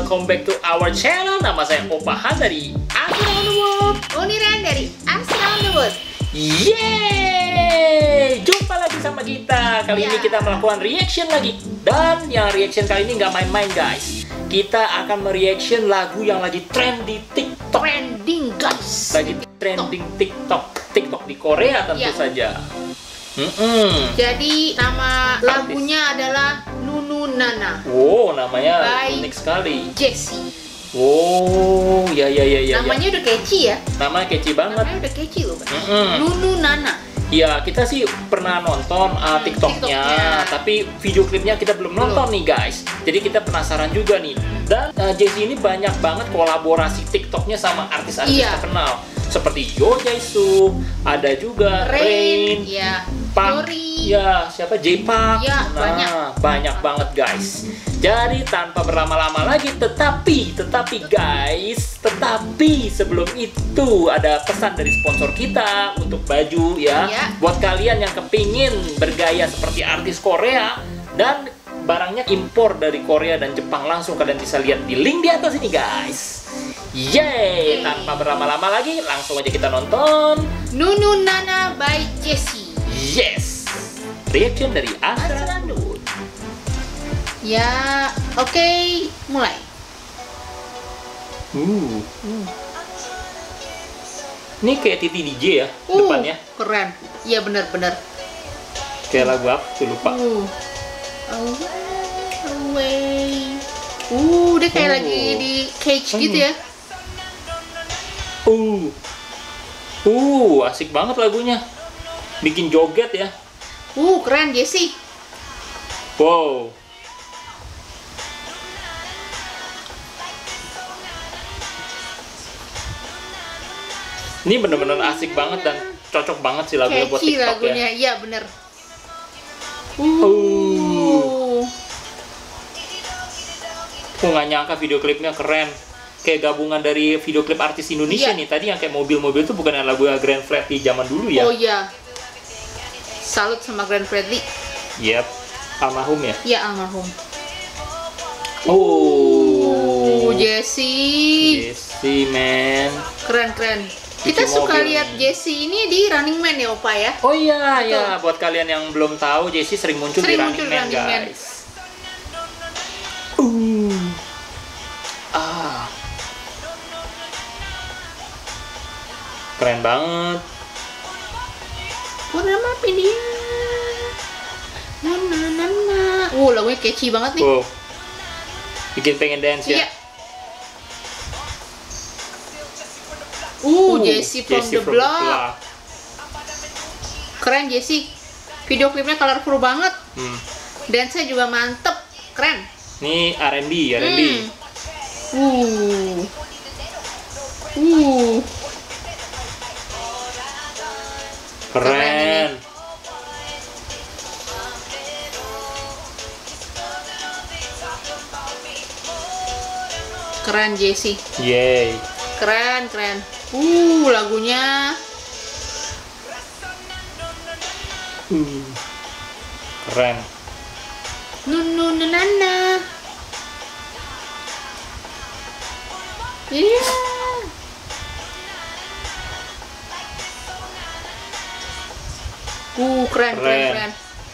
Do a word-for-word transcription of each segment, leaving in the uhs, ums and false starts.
welcome back to our channel. Nama saya Opahan dari Around the World. Uniran dari Around the World. Yeay! Jumpa lagi sama kita. Kali Ya. ini kita melakukan reaction lagi. Dan yang reaction kali ini nggak main-main, guys. Kita akan mereaction lagu yang lagi trend di TikTok. Trending, guys. Lagi trending TikTok. TikTok di Korea tentu Ya. saja. Mm-mm. Jadi nama lagunya adalah Nunu Nana. Wow, namanya By unik sekali. Jessie. Oh, ya ya ya ya. Namanya udah catchy ya. Nama catchy banget. Namanya udah catchy loh, Pak. Mm-mm. Nunu Nana. Ya, kita sih pernah nonton uh, Hmm, TikToknya, TikToknya. tapi video klipnya kita belum nonton nih, guys. Jadi kita penasaran juga nih. Dan uh, Jessie ini banyak banget kolaborasi TikToknya sama artis-artis Iya. terkenal, seperti Yo Jae-suk, ada juga Rain, Rain, ya. Park, Yori. ya siapa J-Park. Ya, Nah, banyak. banyak banget, guys. Jadi tanpa berlama-lama lagi, tetapi, tetapi guys, tetapi sebelum itu ada pesan dari sponsor kita untuk baju ya. Ya. Buat kalian yang kepingin bergaya seperti artis Korea dan barangnya impor dari Korea dan Jepang, langsung kalian bisa lihat di link di atas ini, guys. Yeay! Yeay. Tanpa berlama-lama lagi, langsung aja kita nonton. Nunu Nana by Jessie. Yes! Reaction dari Around the World. Ya, oke, mulai. Uh. Hmm. Ini kayak Titi D J ya, Uh, depannya. keren. Iya, benar-benar. Kayak lagu apa? Tuh lupa. Uh. Away, away. Uh, dia kayak Oh. lagi di cage Hmm. gitu ya. Uh. Uh, asik banget lagunya. Bikin joget ya. Uh, keren Jessie. Wow. Ini bener-bener asik banget dan cocok banget sih lagunya buat Catchy TikTok lagunya, ya. iya bener. Uh. Uh. Aku nggak nyangka video klipnya keren. Kayak gabungan dari video klip artis Indonesia Iya. nih. Tadi yang kayak mobil-mobil tuh bukan yang lagu Grand Freddy zaman dulu ya. Oh iya. Salut sama Grand Freddy. Yep. Almarhum ya. Iya, almarhum. Oh. Uh, Jessie. Jessie, man. Keren-keren. Cuci Kita suka mobil lihat nih. Jessie ini di Running Man ya, Opa ya. Oh iya, Betul. ya. Buat kalian yang belum tahu, Jessie sering muncul Sering di muncul Running Man, Running Man. guys. Uh. Ah. Keren banget. Purnama Pindia. Nana nana. Uh, lagunya catchy banget nih. Wow. Bikin pengen dance ya. Iya. Uh, Uh, Jessie from, the, block. Keren Jessie. Video klipnya colorful banget. Hmm. Dance-nya juga mantep. Keren. Ini R and B, R and B. Hmm. Uh. Uh. Keren Keren. Keren Jessie. Yeay. Keren, keren. Uh, lagunya. Uh. Keren. Nunu nana. Iya. Uh, keren, keren, Keren. keren.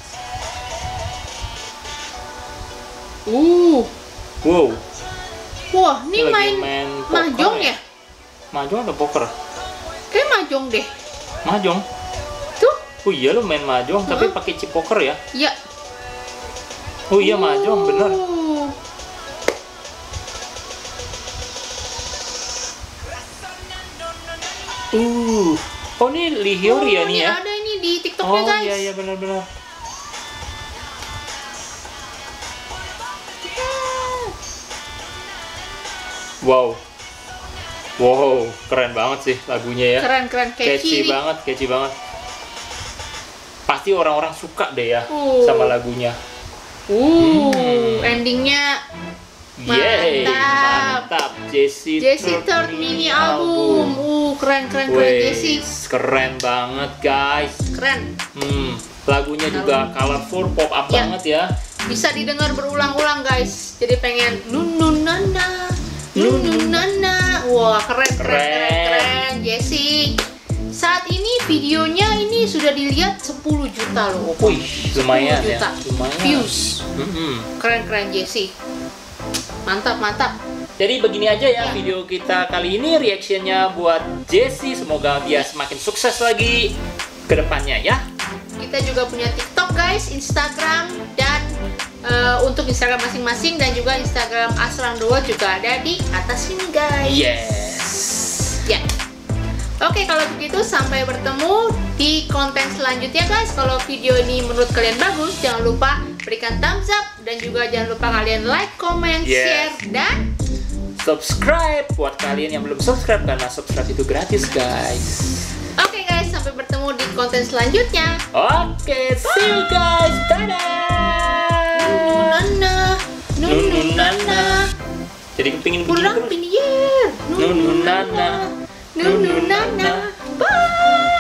Uh. Wow. Wah, ini Ini lagi main, main poker mahjong ya? ya? Mahjong atau poker? Kayak mahjong deh. Mahjong. Tuh. Oh iya lo main mahjong tapi Heeh. pakai chip poker ya? Iya. Oh iya mahjong bener. Uh. Uh. Oh ini Lee Hyori ya Oh, nih ini ya? ada ini di TikToknya, Oh guys. iya iya benar-benar. Wow. Wow, keren banget sih lagunya ya. Keren, keren, Catchy catchy. nih. banget, catchy banget. Pasti orang-orang suka deh ya Uh. sama lagunya. Uh, Hmm. endingnya Yeay, Mantap. mantap. Jessie, Jessie third mini album. Uh, keren, keren, keren Wih, Jessie. keren banget guys. Keren. Hmm, lagunya juga colorful, pop up Ya. banget ya. Bisa didengar berulang-ulang, guys. Jadi pengen nunun nana. Nunu Nana. Wah, keren keren keren, Keren. keren. Jessie. Saat ini videonya ini sudah dilihat sepuluh juta loh. Wih, lumayan sepuluh ya. juta Lumayan. views. Mm-mm. Keren keren Jessie. Mantap mantap. Jadi begini aja ya video kita kali ini, reactionnya buat Jessie. Semoga dia semakin sukses lagi ke depannya ya. Kita juga punya TikTok guys, Instagram, dan eh, untuk Instagram masing-masing dan juga Instagram Asrang Dua juga ada di atas sini guys. Yes. Ya. Oke, kalau begitu sampai bertemu di konten selanjutnya guys. Kalau video ini menurut kalian bagus, jangan lupa berikan thumbs up dan juga jangan lupa kalian like, comment, Yes. share, dan Subscribe buat kalian yang belum subscribe, karena subscribe itu gratis guys. oke guys, sampai bertemu di konten selanjutnya. Oke, see you guys. Dadah. Nana, Nunu Nana. Jadi kepingin begini kurang terus. pinier. Nunu Nana. Nunu Nana. Bye.